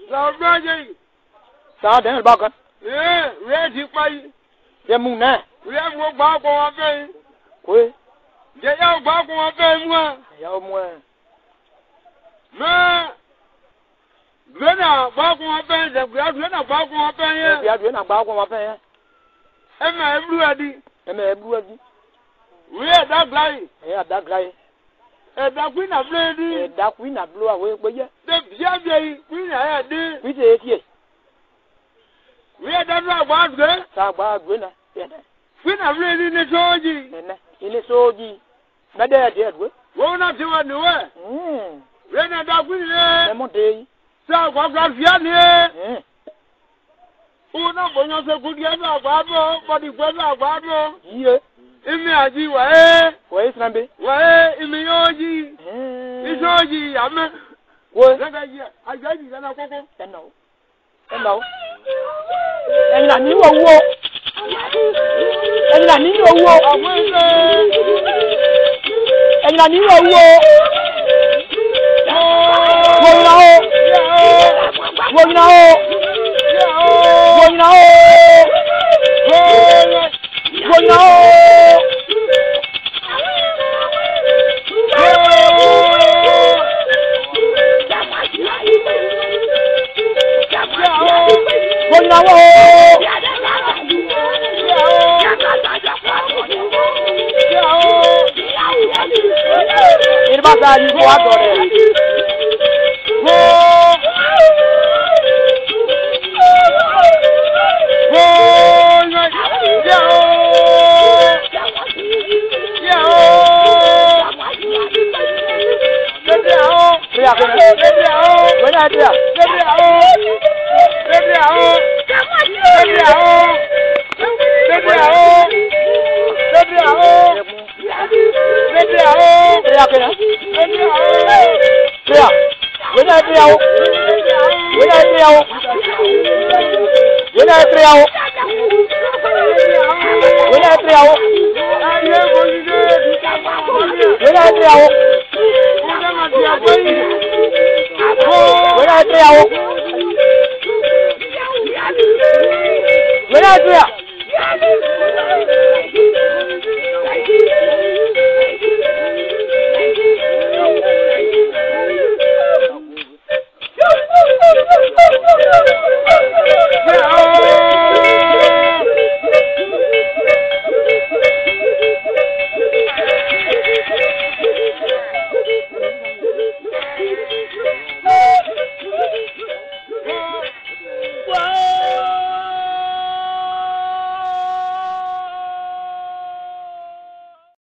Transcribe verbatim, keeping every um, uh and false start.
Sahaogba Sao đến bao con? Eh, Wê thì quay. Em mùng nè. Wê mua bao con về. Quê. Để yêu bao con về mua. Yêu mua. Mà Wê nào bao con về, để Wê nào bao con về nhé. Wê nào bao con về nhé. Em mà em đua đi. Em mà em đua đi. Wê đã gầy. Em đã gầy. Em đã quý nạp lên đi. Em đã quý nạp luôn à Wê bây giờ. Để giá gì quý nãy đi. Quý gì kìa. Wê đã ra bao Wê. Sao bao Wê nè. Quý nạp lên đi nên số gì. Nè. Ini so gì. Nó đây là Wê. Wê nào chịu ăn nữa. Ừ. Wê nào đã quý nè. Em muốn đi. Sao có gặp phía nè. Ừ. Ủa nó có nhau sẽ cũng ghé vào quá bố. Có đi quên vào quá bố. Gì vậy? Imi aji Wê. Wê sao bị? Wê imi yoji. Iso gì ame. Wê. Cái cái gì? Ai cái gì cái nào cô cô? Cái nào? Cái nào? Anh là níu ông vô. Anh là níu ông vô. Anh là níu ông vô. Vô nào? Vô nào? Vô nào? Vô nào? Con nào ô? Ini bahasa di kuat orang. Where are you?